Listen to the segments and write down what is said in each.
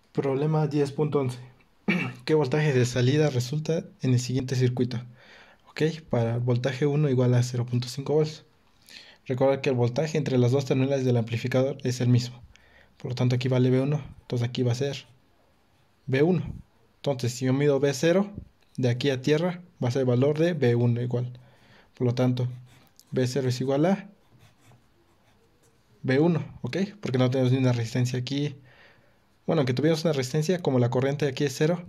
Problema 10.11. ¿Qué voltaje de salida resulta en el siguiente circuito? Ok, para el voltaje 1 igual a 0.5 volts. Recuerda que el voltaje entre las dos terminales del amplificador es el mismo. Por lo tanto aquí vale V1, entonces aquí va a ser V1. Entonces si yo mido V0, de aquí a tierra va a ser el valor de V1 igual. Por lo tanto, V0 es igual a V1, ¿ok? Porque no tenemos ni una resistencia aquí. Bueno, aunque tuviéramos una resistencia, como la corriente aquí es 0,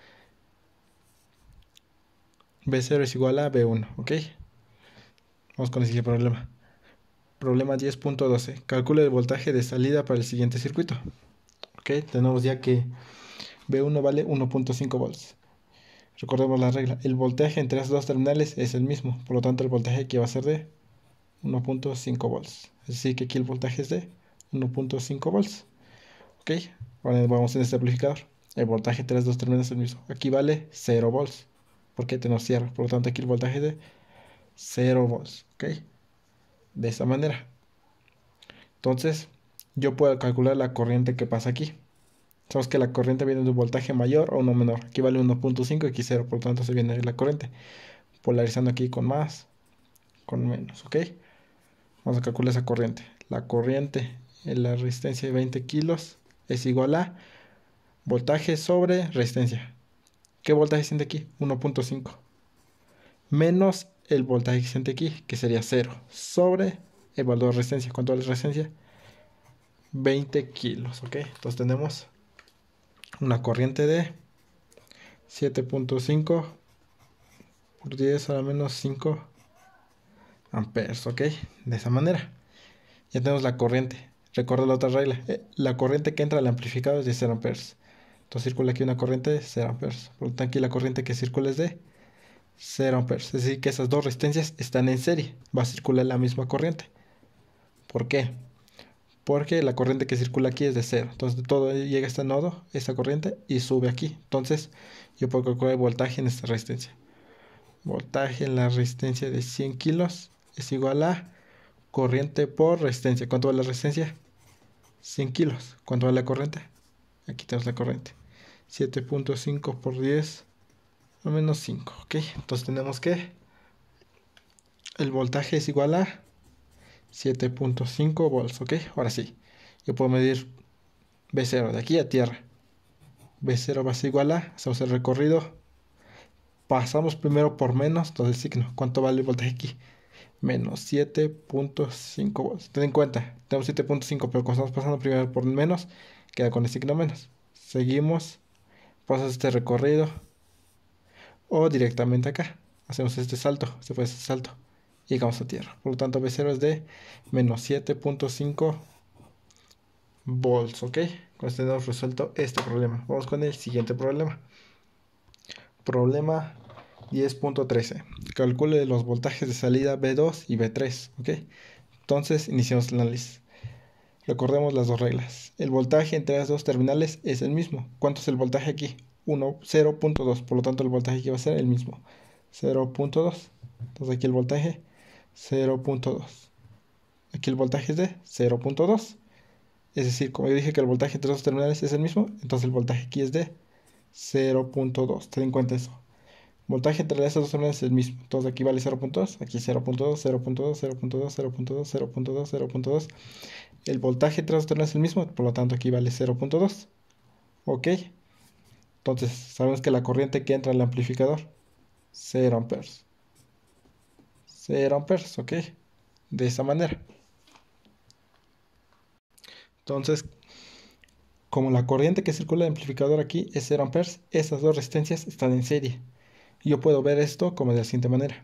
V0 es igual a V1, ¿ok? Vamos con el siguiente problema. Problema 10.12. Calcula el voltaje de salida para el siguiente circuito. Ok, tenemos ya que V1 vale 1.5 volts. Recordemos la regla. El voltaje entre las dos terminales es el mismo. Por lo tanto, el voltaje aquí va a ser de 1.5 volts. Es decir, que aquí el voltaje es de 1.5 volts. Ok, ahora vamos en este amplificador. El voltaje entre las dos terminales es el mismo. Aquí vale 0 volts. Porque tenemos cierre. Por lo tanto, aquí el voltaje es de 0 volts. Ok, de esta manera. Entonces, yo puedo calcular la corriente que pasa aquí. Sabemos que la corriente viene de un voltaje mayor o uno menor. Aquí vale 1.5, aquí 0, por lo tanto se viene la corriente. Polarizando aquí con más, con menos, ¿ok? Vamos a calcular esa corriente. La corriente en la resistencia de 20 kilos es igual a voltaje sobre resistencia. ¿Qué voltaje siente aquí? 1.5. Menos el voltaje que siente aquí, que sería 0, sobre el valor de resistencia. ¿Cuánto vale resistencia? 20 kilos, ¿ok? Entonces tenemos una corriente de 7.5 por 10 a la menos 5 amperes, ¿ok? De esa manera. Ya tenemos la corriente. Recuerda la otra regla. La corriente que entra al amplificador es de 0 amperes. Entonces circula aquí una corriente de 0 amperes. Por lo tanto, aquí la corriente que circula es de 0 amperes. Es decir, que esas dos resistencias están en serie. Va a circular la misma corriente. ¿Por qué? Porque la corriente que circula aquí es de 0. Entonces, de todo llega a este nodo, esta corriente, y sube aquí. Entonces, yo puedo calcular el voltaje en esta resistencia. Voltaje en la resistencia de 100 kilos es igual a corriente por resistencia. ¿Cuánto vale la resistencia? 100 kilos. ¿Cuánto vale la corriente? Aquí tenemos la corriente. 7.5 por 10 al menos 5. Ok, entonces tenemos que el voltaje es igual a 7.5 volts. Ok, ahora sí. Yo puedo medir V0 de aquí a tierra. V0 va a ser igual a, hacemos el recorrido. Pasamos primero por menos, entonces el signo. ¿Cuánto vale el voltaje aquí? Menos 7.5 volts. Ten en cuenta, tenemos 7.5, pero como estamos pasando primero por menos, queda con el signo menos. Seguimos, pasas este recorrido o directamente acá. Hacemos este salto, se puede hacer salto y llegamos a tierra. Por lo tanto, V0 es de menos 7.5 volts, ¿ok? Con esto hemos resuelto este problema. Vamos con el siguiente problema. Problema 10.13. Calcule los voltajes de salida V2 y V3, ¿ok? Entonces, iniciamos el análisis. Recordemos las dos reglas. El voltaje entre las dos terminales es el mismo. ¿Cuánto es el voltaje aquí? 0.2. Por lo tanto, el voltaje aquí va a ser el mismo. 0.2. Entonces aquí el voltaje 0.2. Aquí el voltaje es de 0.2. Es decir, como yo dije que el voltaje entre los dos terminales es el mismo, entonces el voltaje aquí es de 0.2. Ten en cuenta eso. Voltaje entre estas dos terminales es el mismo. Entonces aquí vale 0.2, aquí 0.2, 0.2, 0.2, 0.2, 0.2, 0.2. El voltaje entre las dos terminales es el mismo, por lo tanto aquí vale 0.2. Ok. Entonces sabemos que la corriente que entra al amplificador, 0 amperes. 0 amperes, ok. De esa manera. Entonces, como la corriente que circula el amplificador aquí es 0 amperes, esas dos resistencias están en serie. Yo puedo ver esto como de la siguiente manera.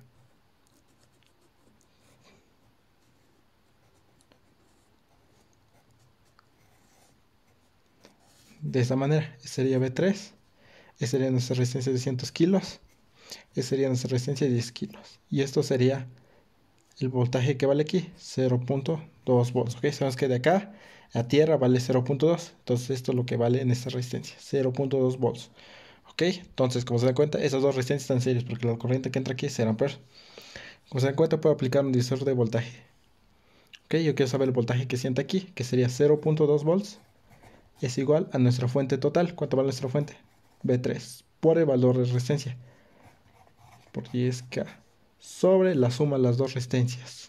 De esta manera, sería V3, esa sería nuestra resistencia de 200 kilos, esa sería nuestra resistencia de 10 kilos. Y esto sería el voltaje que vale aquí, 0.2 volts. ¿Ok? Sabemos que de acá a tierra vale 0.2, entonces esto es lo que vale en esta resistencia, 0.2 volts. ¿Ok? Entonces, como se dan cuenta, esas dos resistencias están serias porque la corriente que entra aquí es 0 amperes. Como se dan cuenta, puedo aplicar un divisor de voltaje. Ok, yo quiero saber el voltaje que siente aquí, que sería 0.2 volts es igual a nuestra fuente total. ¿Cuánto vale nuestra fuente? B3 por el valor de resistencia por 10K sobre la suma de las dos resistencias.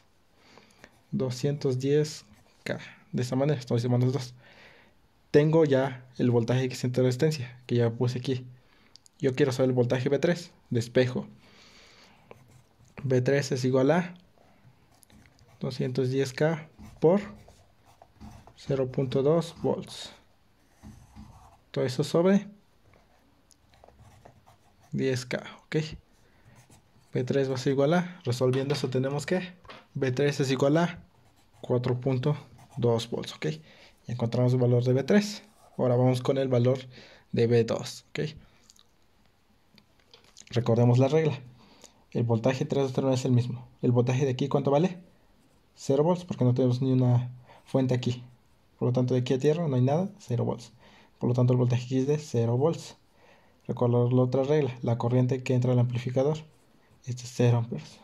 210K. De esta manera, estamos sumando los dos. Tengo ya el voltaje que siente resistencia, que ya puse aquí. Yo quiero saber el voltaje B3 de espejo. B3 es igual a 210K por 0.2 volts. Todo eso sobre 10K, ¿ok? B3 va a ser igual a, resolviendo eso tenemos que B3 es igual a 4.2 volts, ¿ok? Y encontramos el valor de B3. Ahora vamos con el valor de B2, ¿ok? Recordemos la regla. El voltaje entre los terminales es el mismo. El voltaje de aquí, ¿cuánto vale? 0 volts, porque no tenemos ni una fuente aquí. Por lo tanto, de aquí a tierra no hay nada, 0 volts. Por lo tanto, el voltaje aquí es de 0 volts. Recordar la otra regla. La corriente que entra al amplificador es de 0 amperes.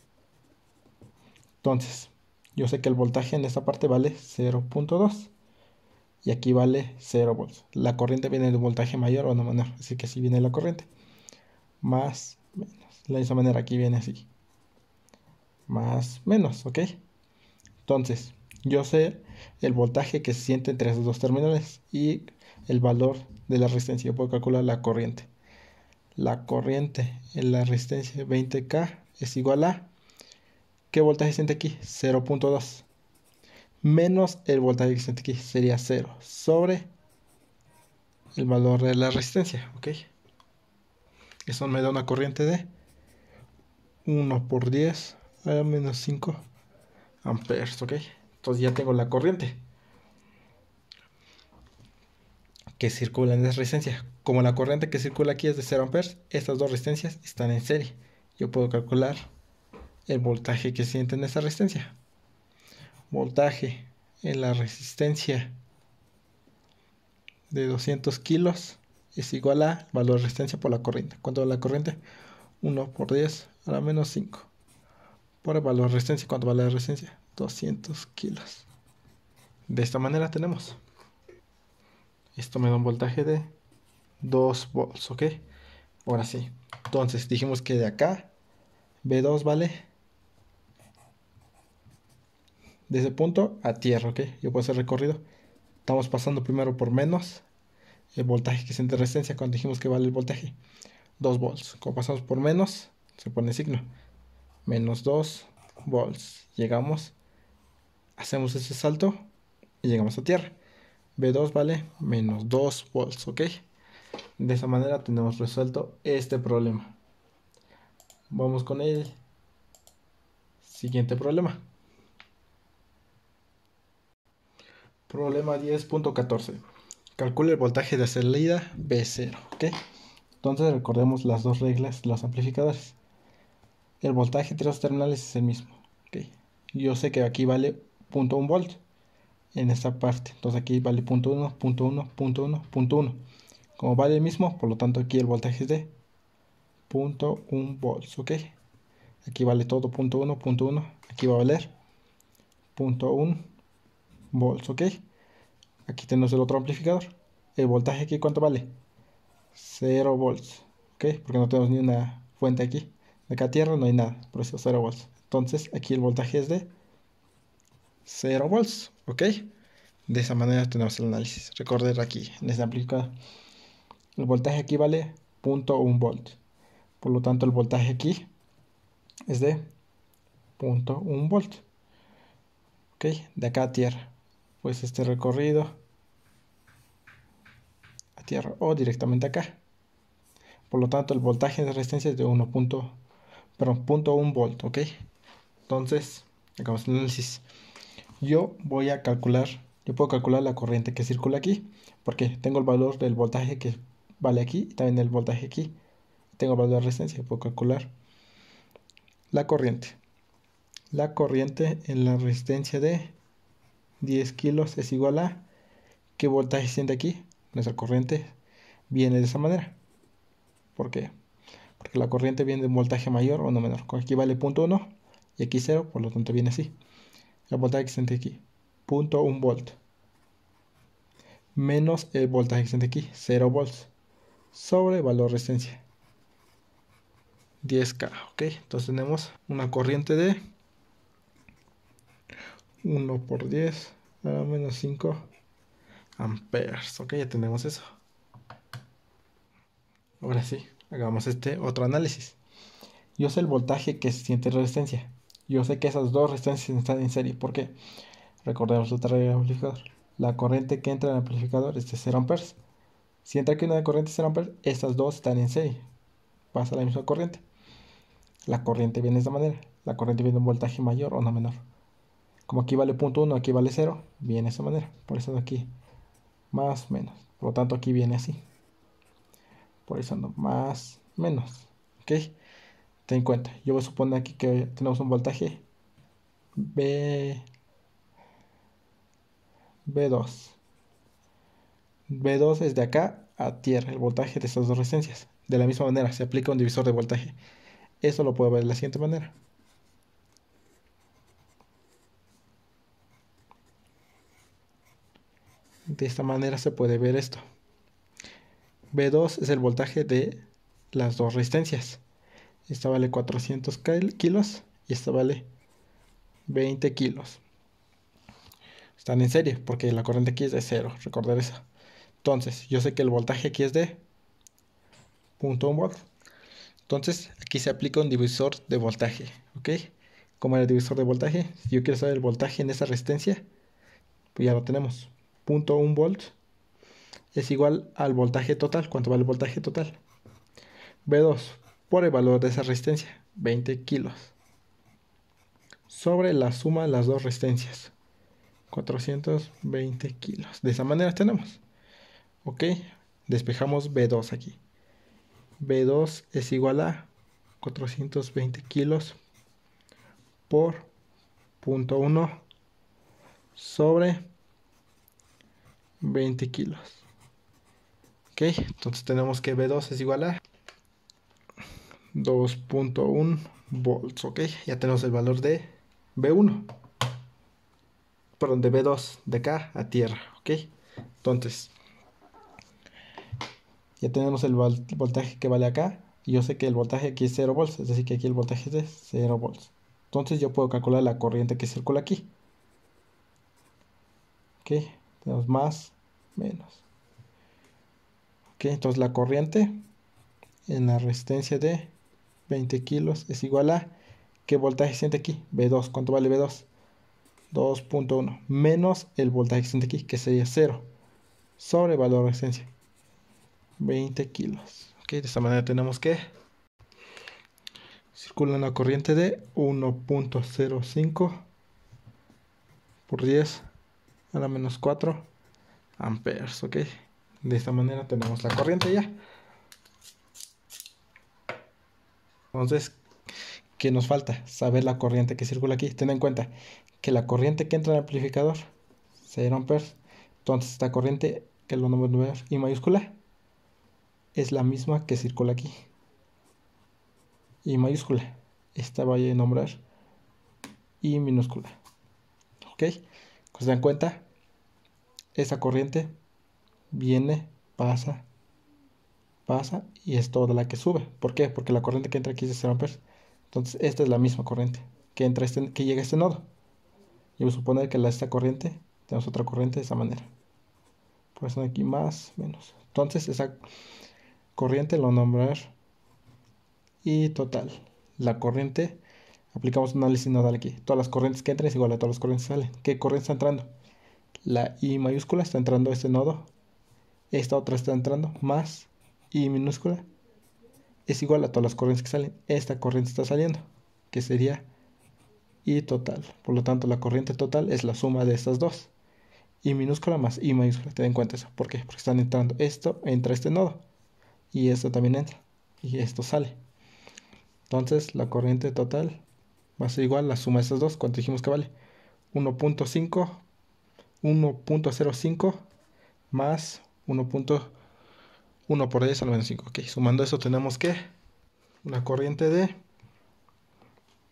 Entonces, yo sé que el voltaje en esta parte vale 0.2. Y aquí vale 0 volts. La corriente viene de un voltaje mayor o no menor. Así que así viene la corriente. Más, menos. De la misma manera aquí viene así. Más, menos, ¿ok? Entonces, yo sé el voltaje que se siente entre esos dos terminales y el valor de la resistencia. Yo puedo calcular la corriente. La corriente en la resistencia 20K es igual a... ¿Qué voltaje se siente aquí? 0.2. Menos el voltaje que se siente aquí. Sería 0 sobre el valor de la resistencia. ¿Ok? Eso me da una corriente de 1 por 10 a menos 5 amperes. ¿Ok? Entonces ya tengo la corriente que circula en esa resistencia. Como la corriente que circula aquí es de 0 amperes, estas dos resistencias están en serie. Yo puedo calcular el voltaje que siente en esa resistencia. Voltaje en la resistencia de 200 kilos es igual a valor de resistencia por la corriente. ¿Cuánto vale la corriente? 1 por 10 a la menos 5. Por el valor de resistencia, ¿cuánto vale la resistencia? 200 kilos. De esta manera tenemos. Esto me da un voltaje de 2 volts, ¿ok? Ahora sí. Entonces dijimos que de acá B2 vale de ese punto a tierra, ¿ok? Yo puedo hacer recorrido. Estamos pasando primero por menos el voltaje que siente resistencia cuando dijimos que vale el voltaje. 2 volts. Como pasamos por menos, se pone signo. Menos 2 volts. Llegamos, hacemos ese salto y llegamos a tierra. B2 vale menos 2 volts, ¿ok? De esa manera tenemos resuelto este problema. Vamos con el siguiente problema. Problema 10.14. Calcula el voltaje de salida B0, ¿ok? Entonces recordemos las dos reglas de los amplificadores. El voltaje entre los terminales es el mismo, ¿ok? Yo sé que aquí vale 0.1 volt en esta parte. Entonces aquí vale 0.1, 0.1, 0.1, 0.1. Como vale el mismo, por lo tanto aquí el voltaje es de 0.1 volts, ¿ok? Aquí vale todo 0.1, 0.1. Aquí va a valer 0.1 volts, ¿ok? Aquí tenemos el otro amplificador. El voltaje aquí, ¿cuánto vale? 0 volts, ¿ok? Porque no tenemos ni una fuente aquí. De acá a tierra no hay nada, por eso 0 volts. Entonces aquí el voltaje es de 0 volts, ¿ok? De esa manera tenemos el análisis. Recordar aquí, en este amplificador. El voltaje aquí vale 0.1 volt. Por lo tanto, el voltaje aquí es de 0.1 volt. ¿Ok? De acá a tierra. Pues este recorrido a tierra o directamente acá. Por lo tanto, el voltaje de resistencia es de 0.1 volt. ¿Ok? Entonces, acabamos el análisis. Yo puedo calcular la corriente que circula aquí. Porque tengo el valor del voltaje que vale aquí y también el voltaje aquí. Tengo el valor de resistencia. Puedo calcular la corriente. La corriente en la resistencia de 10 kilos es igual a ¿qué voltaje siente aquí? Nuestra corriente viene de esa manera. ¿Por qué? Porque la corriente viene de un voltaje mayor o no menor. Aquí vale 0.1 y aquí 0, por lo tanto viene así. El voltaje que siente aquí, 0.1 volt. menos el voltaje existente aquí, 0 volts, sobre valor de resistencia, 10K, ok. Entonces tenemos una corriente de 1 por 10 a la menos 5 amperes, ok, ya tenemos eso. Ahora sí, hagamos este otro análisis. Yo sé el voltaje que se siente en resistencia. Yo sé que esas dos resistencias están en serie. ¿Por qué? Recordemos otra regla del amplificador. La corriente que entra en el amplificador es de 0 amperes. Si entra aquí una corriente de 0 amperes, estas dos están en serie. Pasa la misma corriente. La corriente viene de esta manera. La corriente viene de un voltaje mayor o no menor. Como aquí vale 0.1, aquí vale 0, viene de esa manera. Por eso de aquí, más, menos. Por lo tanto, aquí viene así. Por eso no, más, menos. ¿Ok? Ten en cuenta, yo voy a suponer aquí que tenemos un voltaje B2. B2 es de acá a tierra, el voltaje de estas dos resistencias. De la misma manera, se aplica un divisor de voltaje. Eso lo puedo ver de la siguiente manera. De esta manera se puede ver esto. B2 es el voltaje de las dos resistencias. Esta vale 400 kilos y esta vale 20 kilos. Están en serie porque la corriente aquí es de 0, recordar eso. Entonces, yo sé que el voltaje aquí es de 0.1 volt. Entonces, aquí se aplica un divisor de voltaje, ¿ok? ¿Cómo era el divisor de voltaje? Si yo quiero saber el voltaje en esa resistencia, pues ya lo tenemos. 0.1 volt es igual al voltaje total. ¿Cuánto vale el voltaje total? B2 por el valor de esa resistencia, 20 kilos. Sobre la suma de las dos resistencias, 420 kilos. De esa manera tenemos. ¿Ok? Despejamos B2 aquí. B2 es igual a 420 kilos por 0.1 sobre 20 kilos. Ok, entonces tenemos que B2 es igual a 2.1 volts. Ok, ya tenemos el valor de B1. Perdón, de B2, de acá a tierra. Ok, entonces ya tenemos el voltaje que vale acá. Y yo sé que el voltaje aquí es 0 volts, es decir, que aquí el voltaje es de 0 volts. Entonces yo puedo calcular la corriente que circula aquí. Ok, tenemos más, menos. Ok, entonces la corriente en la resistencia de 20 kilos es igual a, ¿qué voltaje siente aquí? B2, ¿cuánto vale B2? 2.1 menos el voltaje existente aquí, que sería 0, sobre valor de resistencia, 20 kilos. Ok, de esta manera tenemos que circula una corriente de 1.05 por 10 a la menos 4 amperes. Ok, de esta manera tenemos la corriente ya. Entonces, ¿qué nos falta? Saber la corriente que circula aquí. Ten en cuenta que la corriente que entra en el amplificador, 0 amperes. Entonces, esta corriente, que lo nombro I mayúscula, es la misma que circula aquí. I mayúscula. Esta voy a nombrar I minúscula. ¿Ok? Pues se dan cuenta, esa corriente viene, pasa, pasa y es toda la que sube. ¿Por qué? Porque la corriente que entra aquí es de 0 amperes. Entonces, esta es la misma corriente que entra que llega a este nodo. Y voy a suponer que esta corriente, tenemos otra corriente de esa manera. Por eso aquí más, menos. Entonces, esa corriente lo nombrar I total. La corriente, aplicamos un análisis nodal aquí. Todas las corrientes que entran es igual a todas las corrientes que salen. ¿Qué corriente está entrando? La I mayúscula está entrando a este nodo. Esta otra está entrando más I minúscula es igual a todas las corrientes que salen. Esta corriente está saliendo, que sería I total. Por lo tanto, la corriente total es la suma de estas dos. I minúscula más I mayúscula. Ten en cuenta eso. ¿Por qué? Porque están entrando. Esto entra a este nodo. Y esto también entra. Y esto sale. Entonces, la corriente total va a ser igual a la suma de estas dos. ¿Cuánto dijimos que vale? 1.5, 1.05 más 1.1 por 10 a la menos 5. Ok, sumando eso tenemos que una corriente de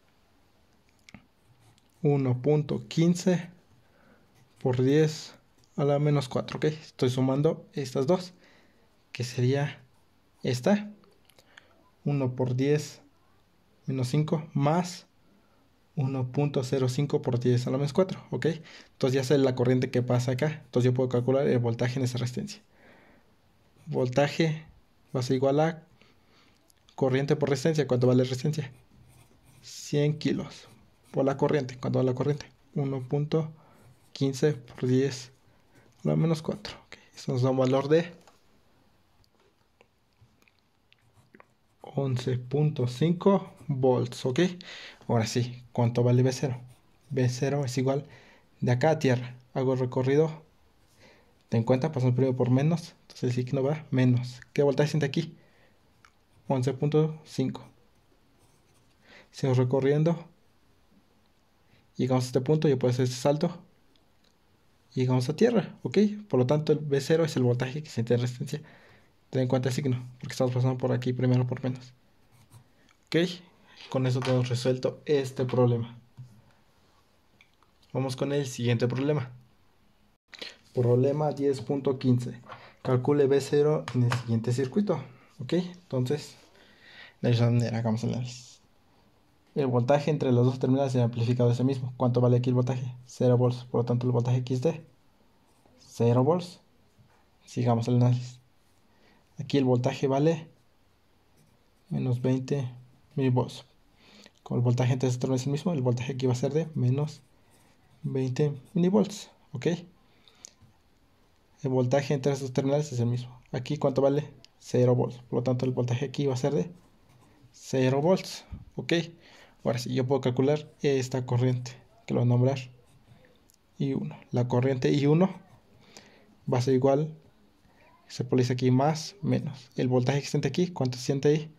1.15 por 10 a la menos 4, ¿ok? Estoy sumando estas dos, que sería esta, 1 por 10 menos 5 más 1.05 por 10 a la menos 4, ¿ok? Entonces ya sé la corriente que pasa acá, entonces yo puedo calcular el voltaje en esa resistencia. Voltaje va a ser igual a corriente por resistencia. ¿Cuánto vale resistencia? 100 kilos por la corriente. ¿Cuánto vale la corriente? 1.15 por 10 a la menos 4. Okay. Eso nos da un valor de 11.5 volts. ¿Ok? Ahora sí, ¿cuánto vale V0? V0 es igual de acá a tierra. Hago el recorrido. Ten en cuenta, pasamos primero por menos. Entonces el signo va menos. ¿Qué voltaje siente aquí? 11.5. Seguimos recorriendo. Llegamos a este punto, yo puedo hacer este salto. Y llegamos a tierra, ¿ok? Por lo tanto, el V0 es el voltaje que siente resistencia. Ten en cuenta el signo, porque estamos pasando por aquí primero por menos. ¿Ok? Con eso tenemos resuelto este problema. Vamos con el siguiente problema. Problema 10.15. Calcule V0 en el siguiente circuito. ¿Ok? Entonces, de esa manera hagamos el análisis. El voltaje entre los dos terminales del amplificador es el mismo. ¿Cuánto vale aquí el voltaje? 0 volts. Por lo tanto, el voltaje aquí es de 0 volts. Sigamos el análisis. Aquí el voltaje vale menos 20 milivolts. Como el voltaje entre estos terminales es el mismo, el voltaje aquí va a ser de menos 20 milivolts. ¿Ok? El voltaje entre estos terminales es el mismo. Aquí, ¿cuánto vale? 0 volts. Por lo tanto, el voltaje aquí va a ser de 0 volts. ¿Ok? Ahora sí, yo puedo calcular esta corriente, que lo voy a nombrar I1. La corriente I1 va a ser igual, se pone aquí más, menos. El voltaje que siente aquí, ¿cuánto se siente ahí?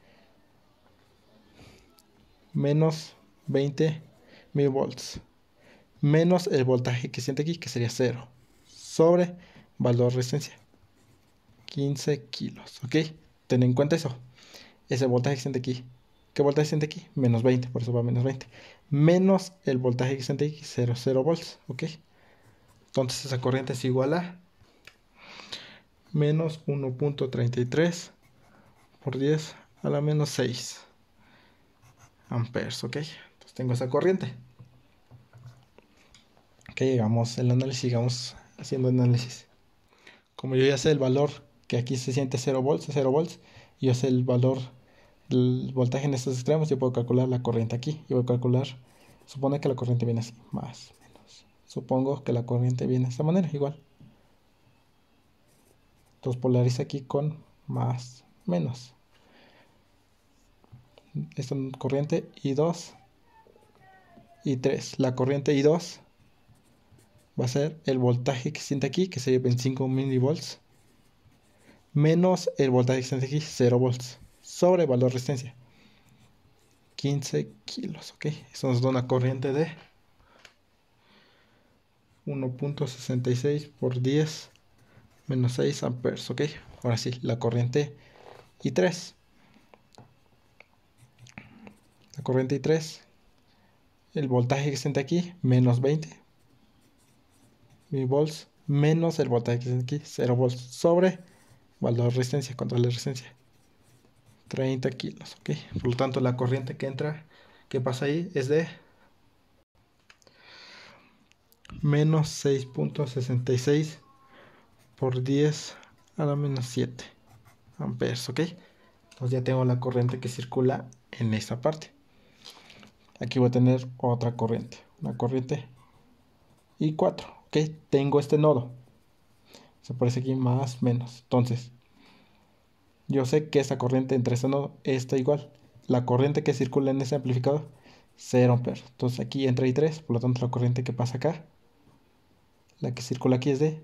Menos 20 mil volts. Menos el voltaje que siente aquí, que sería 0. Sobre valor de resistencia. 15 kilos. ¿Ok? Ten en cuenta eso. Ese voltaje que siente aquí. ¿Qué voltaje siente aquí? Menos 20. Por eso va a menos 20. Menos el voltaje que siente aquí, 0 volts. ¿Ok? Entonces esa corriente es igual a menos 1.33 por 10 a la menos 6 amperes. ¿Ok? Entonces tengo esa corriente. Ok, llegamos al análisis, sigamos haciendo análisis. Como yo ya sé el valor que aquí se siente 0 volts, y yo sé el valor del voltaje en estos extremos, yo puedo calcular la corriente aquí. Yo voy a calcular, supone que la corriente viene así, más, menos. Supongo que la corriente viene de esta manera, igual. Entonces polariza aquí con más, menos. Esta corriente I2 y 3. La corriente I2 va a ser el voltaje que siente aquí, que sería 25 milivolts, menos el voltaje que siente aquí, 0 volts, sobre valor de resistencia, 15 kilos, ¿ok? Eso nos da una corriente de 1.66 por 10 menos 6 amperes, ¿ok? Ahora sí, la corriente I3. La corriente I3, el voltaje que siente aquí, menos 20 milivolts, menos el voltaje que siente aquí, 0 volts, sobre valor de resistencia, control de resistencia, 30 kilos, ¿ok? Por lo tanto, la corriente que entra, que pasa ahí, es de menos 6.66 por 10 a la menos 7 amperes, ¿ok? Entonces ya tengo la corriente que circula en esta parte. Aquí voy a tener otra corriente, una corriente I4, ¿ok? Tengo este nodo. Se parece aquí más, menos. Entonces, yo sé que esta corriente entre este nodo está igual. La corriente que circula en ese amplificador, 0 amperes. Entonces aquí entra I3, por lo tanto la corriente que pasa acá, la que circula aquí es de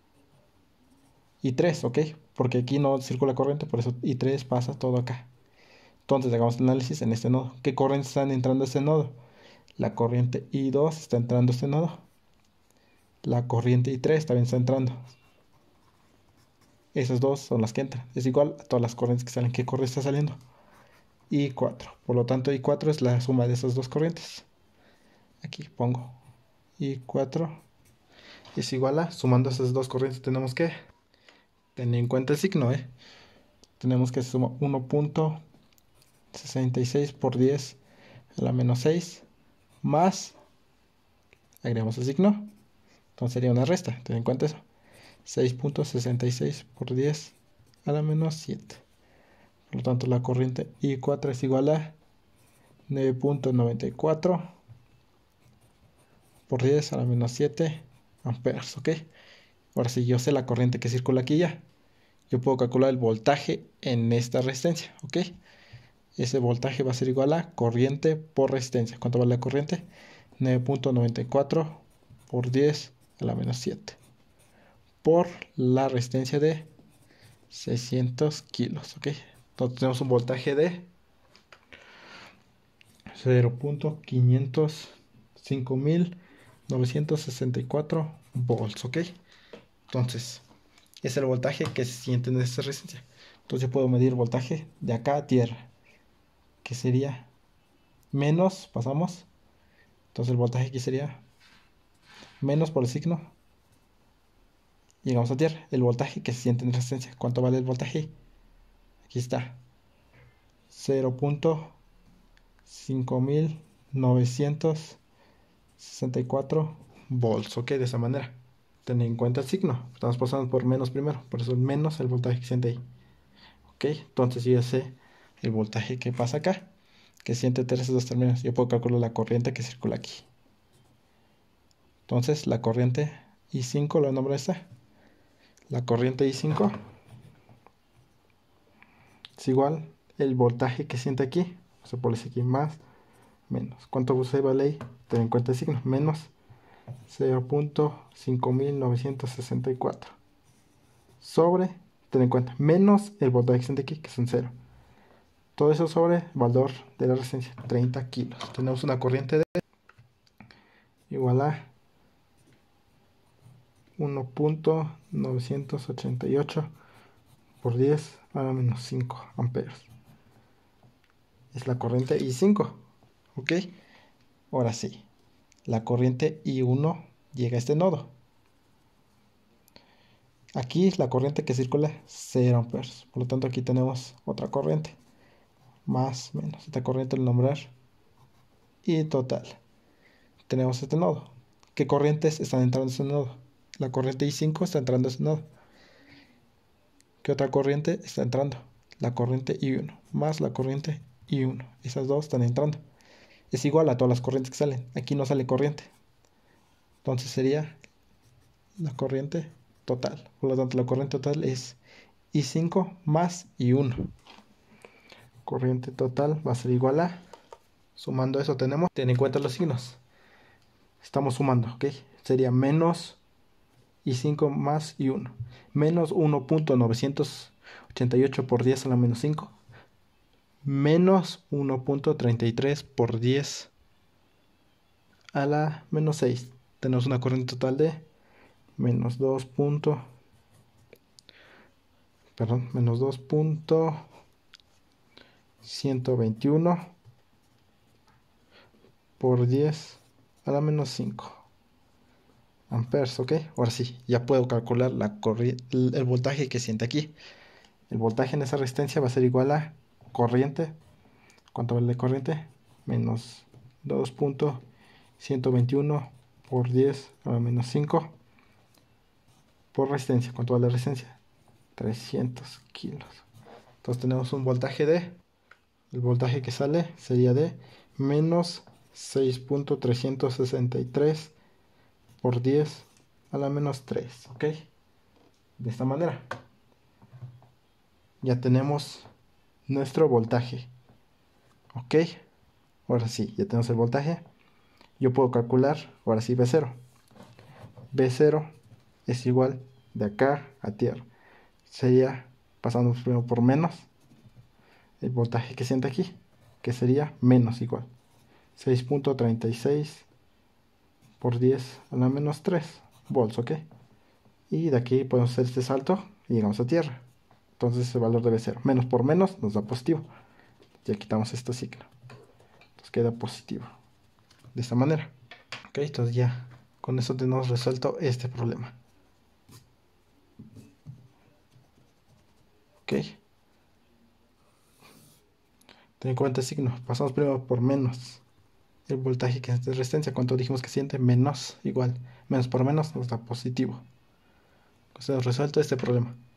I3, ¿ok? Porque aquí no circula corriente, por eso I3 pasa todo acá. Entonces hagamos el análisis en este nodo. ¿Qué corrientes están entrando a este nodo? La corriente I2 está entrando a este nodo. La corriente I3 también está entrando. Esas dos son las que entran. Es igual a todas las corrientes que salen. ¿Qué corriente está saliendo? I4. Por lo tanto, I4 es la suma de esas dos corrientes. Aquí pongo I4 es igual a, sumando esas dos corrientes tenemos que tener en cuenta el signo, tenemos que sumar 1.66 por 10 a la menos 6 más, agregamos el signo, entonces sería una resta, ten en cuenta eso, 6.66 por 10 a la menos 7. Por lo tanto, la corriente I4 es igual a 9.94 por 10 a la menos 7 amperes, ¿ok? Ahora si yo sé la corriente que circula aquí ya, yo puedo calcular el voltaje en esta resistencia, ¿ok? Ese voltaje va a ser igual a corriente por resistencia. ¿Cuánto vale la corriente? 9.94 por 10 a la menos 7 por la resistencia de 600 kilos, ¿ok? Entonces tenemos un voltaje de 0.505964 volts, ¿ok? Entonces, es el voltaje que se siente en esta resistencia. Entonces yo puedo medir voltaje de acá a tierra, que sería menos, pasamos. Entonces el voltaje aquí sería menos por el signo. Llegamos a tierra. El voltaje que se siente en resistencia. ¿Cuánto vale el voltaje? Aquí está. 0.5964 volts. Ok, de esa manera. Ten en cuenta el signo. Estamos pasando por menos primero. Por eso el menos el voltaje que se siente ahí. Ok, entonces yo ya sé el voltaje que pasa acá, que siente entre esos dos términos. Yo puedo calcular la corriente que circula aquí. Entonces la corriente I5, lo nombro esta. La corriente I5 es igual el voltaje que siente aquí. Se pone aquí más, menos. ¿Cuánto se vale ahí? Ten en cuenta el signo. Menos 0.5964 sobre, ten en cuenta, menos el voltaje que siente aquí, que son 0. Todo eso sobre el valor de la resistencia, 30 kilos. Tenemos una corriente de igual a 1.988 por 10 a la menos 5 amperes. Es la corriente I5. ¿Ok? Ahora sí. La corriente I1 llega a este nodo. Aquí es la corriente que circula 0 amperes. Por lo tanto, aquí tenemos otra corriente. Más, menos. Esta corriente al nombrar I total. Tenemos este nodo. ¿Qué corrientes están entrando a este nodo? La corriente I5 está entrando a este nodo. ¿Qué otra corriente está entrando? La corriente I1 más la corriente I1. Esas dos están entrando. Es igual a todas las corrientes que salen. Aquí no sale corriente. Entonces sería la corriente total. Por lo tanto, la corriente total es I5 más I1. Corriente total va a ser igual a, sumando eso tenemos, ten en cuenta los signos. Estamos sumando, ¿ok? Sería menos I5 más I1. Menos 1.988 por 10 a la menos 5. Menos 1.33 por 10 a la menos 6. Tenemos una corriente total de menos 2.121 por 10 a la menos 5 amperes, ¿ok? Ahora sí, ya puedo calcular el voltaje que siente aquí. El voltaje en esa resistencia va a ser igual a corriente. ¿Cuánto vale la corriente? Menos 2.121 por 10 a la menos 5 por resistencia. ¿Cuánto vale la resistencia? 300 kilos. Entonces tenemos un voltaje de, el voltaje que sale sería de menos 6.363 por 10 a la menos 3, ¿ok? De esta manera ya tenemos nuestro voltaje, ¿ok? Ahora sí, ya tenemos el voltaje. Yo puedo calcular, ahora sí, V0. V0 es igual de acá a tierra. Sería, pasando primero por menos, el voltaje que siente aquí, que sería menos igual. 6.36 por 10 a la menos 3 volts, ¿ok? Y de aquí podemos hacer este salto y llegamos a tierra. Entonces el valor debe ser menos por menos, nos da positivo. Ya quitamos este signo. Entonces queda positivo. De esta manera. Ok, entonces ya Con eso tenemos resuelto este problema. Ok. Ten en cuenta el signo. Pasamos primero por menos. El voltaje que es de resistencia. ¿Cuánto dijimos que siente? Menos. Igual. Menos por menos nos da positivo. Entonces hemos resuelto este problema.